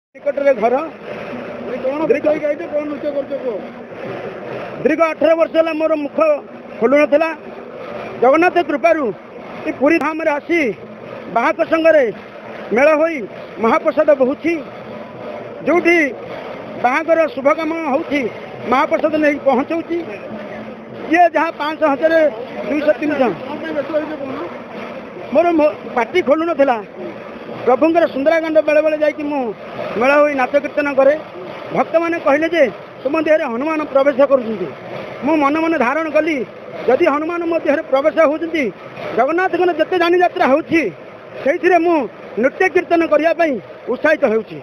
निकटरे घर दीर्घ 18 वर्ष है मोर मुख खोलु ना जगन्नाथ कृपारू पुरी धाम आसी बाहक संगे मेल हो महाप्रसाद बहुची जो बाहर शुभकाम हो महाप्रसाद नहीं पहुँचाऊँ ये जहाँ 500 1000 200 300 मोर पार्टी खोलु ना प्रभुंर सुंदराकांड बेले बेले जाकि मेला हो नाच कीर्तन करे भक्त मैंने कहले जे तुम देह हनुमान प्रवेश कर मन मन धारण कली जदि हनुमान मो देह प्रवेश होती जगन्नाथ जिते जानी यात्रा होती नृत्य कीर्तन करने उत्साहित होती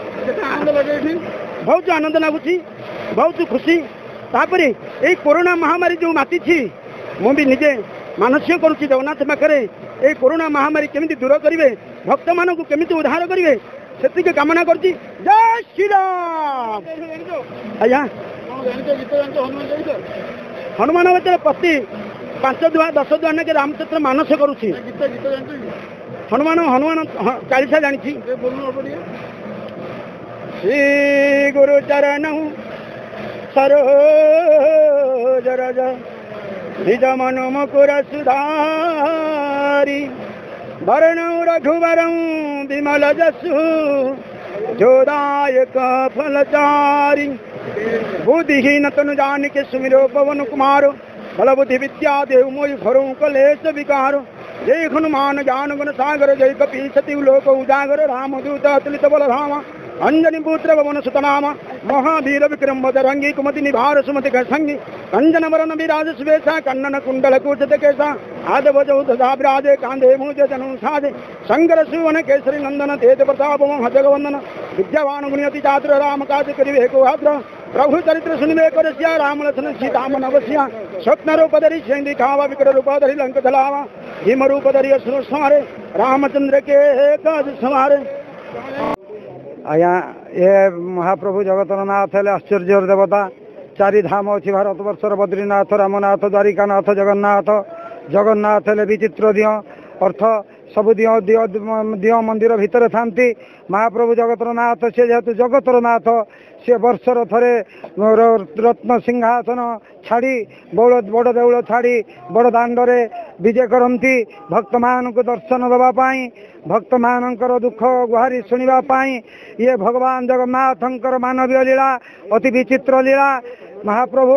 बहुत आनंद लगुच बहुत खुशी तापर यही कोरोना महामारी जो माति मुझे निजे मानसिक करुच्ची जगन्नाथ पाखे ये कोरोना महामारी केमिति दूर करेंगे भक्त मान को केमिति उद्धार करेंगे से कामना कर जय श्री राम आज्ञा हनुमान बच्चे प्रति 5 दुआ 10 दुआ के रामचंद्र मानस करुच्ची हनुमान हनुमान 40 जानी श्री गुरु चरण सरोज रज निज मन मुकुर सुधारी वर्ण रघुवर विमल जसु जोदायक फलचारी बुद्धिहीन तनु जानिके सुमिरो पवन कुमार बल बुद्धि विद्या देव मोहि घरों कलेश विकार जय हनुमान ज्ञान गुण सागर जय कपीसति लोक उजागर रामदूत अतुलित बल धाम अंजनी पुत्र पवन सुतनाम महावीर विक्रम बजरंगी कुमति निभार सुमति संगी कंजन वरन विराज सुवेशा कन्नन कुंडल कुचत केसा आदवजौ तथा विराजे कांधे मुज जनु साधे शंकर सुवन केसरी नंदन तेज प्रताप जगवंदन विद्यावान गुणयति चातुर राम काज करिवे को आद्र प्रभु चरित्र सुनिवे करस्या राम लक्ष्मण सीता मन अवश्या स्वप्न रूप धरि सेंदी खावा विकट रूप धरि लंक जलावा भीम रूप धरि असुर संहारे रामचंद्र के काज संहारे। आज्ञा ये महाप्रभु जगतनाथ हेले आश्चर्य देवता 4 धाम अच्छी भारत वर्षर बद्रीनाथ रामनाथ द्वारिकानाथ जगन्नाथ जगन्नाथ हेले विचित्र दिय अर्थ सब दिय मंदिर भितर थांती महाप्रभु जगतनाथ से जेहेतु जगतरनाथ से वर्षर थरे रत्न सिंहासन छाड़ी बड़ देउल छाड़ी बड़ दांडरे विजय करती भक्त मान को दर्शन देवाई भक्त मानकर दुख गुहारी शुणापी ये भगवान जगन्नाथंकर मानवीय लीला अति विचित्र लीला महाप्रभु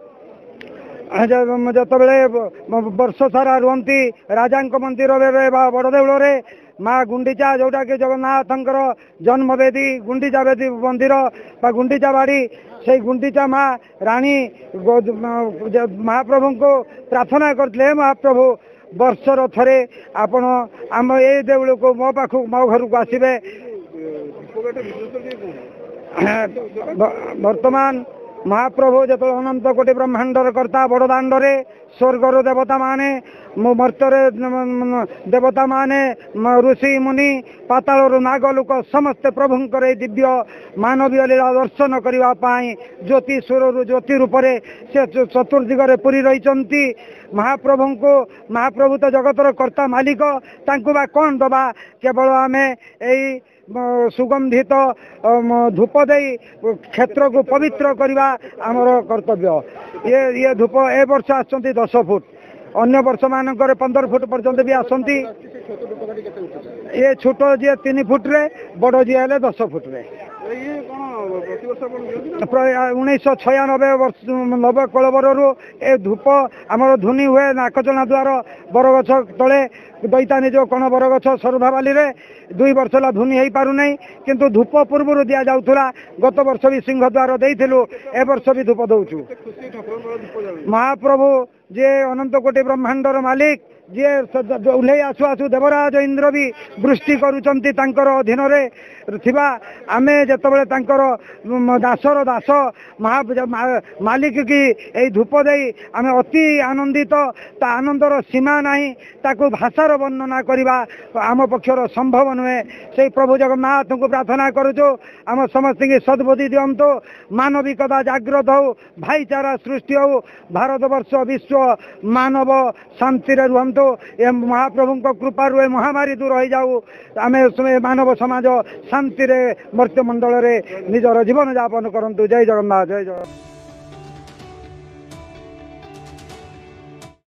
जिते वर्ष सारा रुहति राजा मंदिर बड़ देउल माँ गुंडीचा जोटा कि जगन्नाथंकर जन्मवेदी गुंडीचा वेदी मंदिर गुंडीचा बाड़ी से गुंडीचा माँ रानी महाप्रभु को प्रार्थना करते महाप्रभु वर्षर थरे आपण आम ये देउल को मो पाख मो घर को आसबे वर्तमान महाप्रभु जो अनंत कोटि ब्रह्मांडर कर्ता बड़ दांडरे स्वर्गर देवता माने मर्त्य देवता माने ऋषि मुनि पाताल नागलोक समस्ते प्रभुंकर दिव्य मानवीय लीला दर्शन करने ज्योतिस्वर ज्योति रूप से चतुर्दिगरे पूरी रही महाप्रभु को महाप्रभु तो जगतर कर्ता मालिक तांकु बा कौन दबा केवल आमे यही सुगंधित धूप दे क्षेत्र को पवित्र करवा आमर कर्तव्य ये धूप ए वर्ष आसती 10 फुट अन्य वर्ष मानक 15 फुट पर्यंत भी आसती ये छोट जी 3 फुट रे बड़ जी हेले 10 फुट रे 1996 वर्ष 90 कलवर ए धूप आमर धुनी हुए नाकचना द्वार बरगछ तले दैतानी जो कण बरगछ सरधावाली रे 2 वर्ष ला धुनी हो पार नहीं किंतु धूप पूर्व दि जाऊला गत वर्ष भी सिंह द्वार देलु ए वर्ष भी धूप दौचु महाप्रभु जे अनंत कोटि ब्रह्मांडर मालिक जे उल्ले आसु आसु देवराज इंद्र भी वृष्टि करुचंती तांकर अधीन रे थिबा आमे जतबेले तांकर दासर दास मालिक की ए धूप देई आमे अति आनंदित ता आनंदर सीमा नहीं ताकू भाषार वर्णना करवा आम पक्षर संभव नुहे से प्रभु जगन्नाथ को प्रार्थना करुचु आम समस्त की सद्बुद्धि दिंतु मानविकता जागृत हो भाईचारा सृष्टि हो भारत वर्ष विश्व मानव शांति रुहतु करंतु ए महाप्रभु कृपारू ए महामारी दूर हो जाऊ आम मानव समाज शांति मर्त्यमंडल रे निजर जीवन यापन करंतु। जय जगन्नाथ जय जगन्नाथ।